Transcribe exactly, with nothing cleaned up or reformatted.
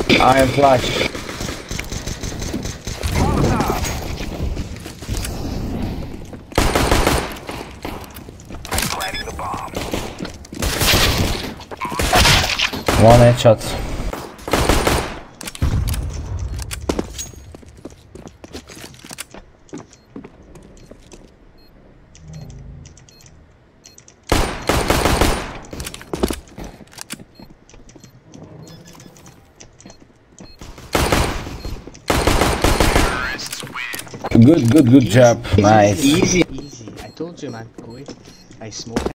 I am flash. Planting the bomb. One headshot. Good, good, good job. Nice. Easy, easy. I told you, man. Go away. I smoke.